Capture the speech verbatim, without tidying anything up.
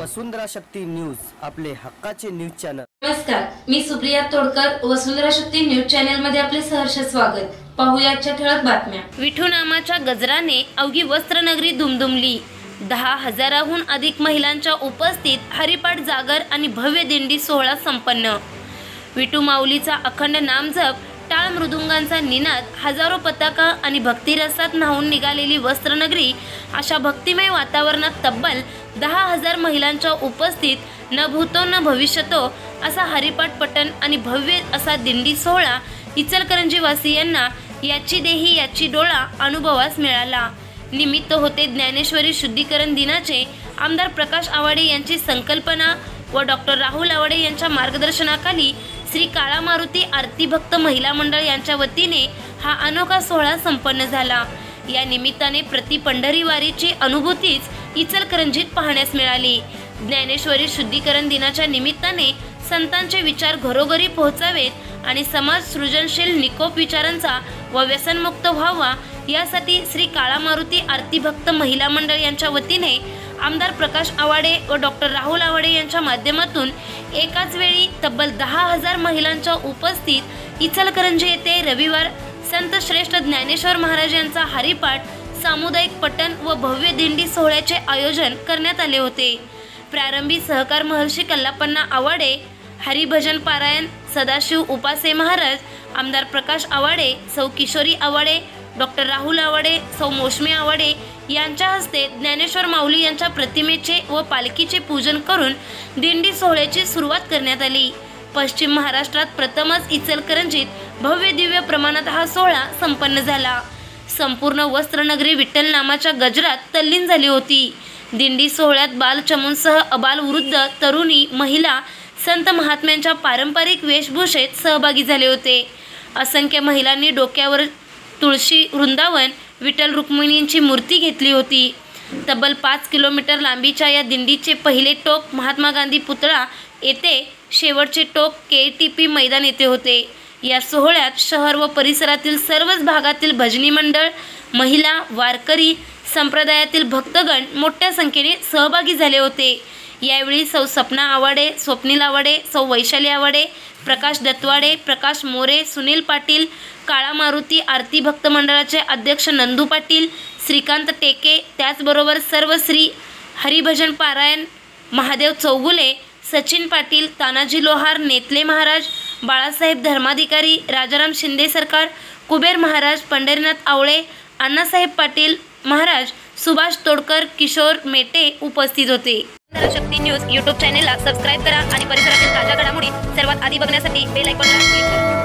वसुंधरा Shakti news, आपले हक्काचे news channel. नमस्कार, मी सुप्रिया तोडकर, वसुंधरा शक्ती न्यूज चॅनल मध्ये आपले सहर्ष स्वागत। पाहूया आजच्या ठळक बातम्या। विठू नामाच्या गजराने अवघी वस्त्रनगरी दुमदुमली। दहा हजाराहून अधिक महिलांच्या उपस्थित हरिपाठ, जागर आणि भव्य दिंडी सोहळा संपन्न। विठू माऊलीचा अखंड नामजप, टाळ मृदुंगांचा निनाद, हजारो पताका आणि भक्तिरसात न्हावून निघालेली वस्त्रनगरी अशा भक्तिमय वातावरणात तब्बल दहा हजार महिलांच्या उपस्थित न भूतो न भविष्यतो असा हरिपाठ पठण आणि भव्य असा दिंडी सोहळा इचलकरंजी वासियांना याची देही याची डोळा अनुभवास मिळाला। निमित्त होते ज्ञानेश्वरी शुद्धीकरण दिनाचे। आमदार प्रकाश आवाडे यांची संकल्पना व डॉक्टर राहुल आवाडे यांच्या मार्गदर्शनाखाली श्री काळा मारुती आरती भक्त महिला मंडळ यांच्या वतीने हा अनोखा सोहळा संपन्न झाला। या निमित्ताने प्रति पंढरी वारीची अनुभूतीच इचलकरंजीत पाहण्यास मिळाली। ज्ञानेश्वरी शुद्धीकरण दिनाच्या निमित्ताने संतांचे विचार घरोघरी पोहोचावेत आणि समाज सृजनशील निकोप विचारांचा व व्यसनमुक्त व्हावा यासाठी श्री काळा मारुती आरती भक्त महिला मंडळ यांच्या वतीने आमदार प्रकाश आवाडे व डॉक्टर राहुल आवाडे यांच्या माध्यमातून एकाच वेळी तब्बल दहा हजार महिलांच्या उपस्थित इचलकरंजी येथे रविवार संत श्रेष्ठ ज्ञानेश्वर महाराज यांचा हरिपाठ, सामुदायिक पठण व भव्य दिंडी सोहळ्याचे आयोजन करण्यात आले होते। प्रारंभी सहकार महर्षी कल्लापन्ना आवाडे, हरिभजन पारायण सदाशिव उपासे महाराज, आमदार प्रकाश आवाडे, सौ किशोरी आवाडे, डॉक्टर राहुल आवाडे, सौ मोशमी आवाडे यांच्या हस्ते ज्ञानेश्वर माऊली यांच्या प्रतिमेचे व पालखीचे पूजन करून दिंडी सोहळ्याची सुरुवात करण्यात आली। पश्चिम महाराष्ट्रात प्रथमच इचलकरंजीत भव्य दिव्य प्रमाणात हा सोहळा संपन्न झाला। संपूर्ण वस्त्रनगरी विठ्ठल नामाच्या गजरात तल्लीन झाली होती। दिंडी सोहळ्यात बालचमूंसह अबाल, वृद्ध, तरुणी, महिला संत महात्म्यांच्या पारंपरिक वेशभूषेत सहभागी झाले होते। असंख्य महिलांनी डोक्यावर तुळशी वृंदावन, विठ्ठल रुक्मिणींची मूर्ती घेतली होती। तब्बल पाच किलोमीटर लांबीच्या या दिंडीचे पहिले टोक महात्मा गांधी पुतळा येथे, शेवटचे टोक के टी पी मैदान येथे होते। या सोहळ्यात शहर व परिसरातील सर्वच भागातील भजनी मंडळ, महिला, वारकरी संप्रदायातील भक्तगण मोठ्या संख्येने सहभागी झाले होते। यावेळी सौ सपना आवाडे, स्वप्नील आवाडे, सौ वैशाली आवाडे, प्रकाश दत्तवाडे, प्रकाश मोरे, सुनील पाटील, काळा मारुती आरती भक्त मंडळाचे अध्यक्ष नंदू पाटील, श्रीकांत टेके, त्याचबरोबर सर्व श्री हरिभजन पारायण महादेव चौगुले, सचिन पाटील, तानाजी लोहार, नेतले महाराज, बाळासाहेब धर्माधिकारी, राजाराम शिंदे सरकार, कुबेर महाराज, पंढरीनाथ आवळे, अण्णासाहेब पाटील महाराज, सुभाष तोडकर, किशोर मेटे उपस्थित होते। वसुंधरा शक्ती न्यूज यूट्यूब चॅनेलला सबस्क्राईब करा आणि परिसरातील ताज्या घडामोडी सर्वात आधी बघण्यासाठी बेल आयकॉनला क्लिक करा।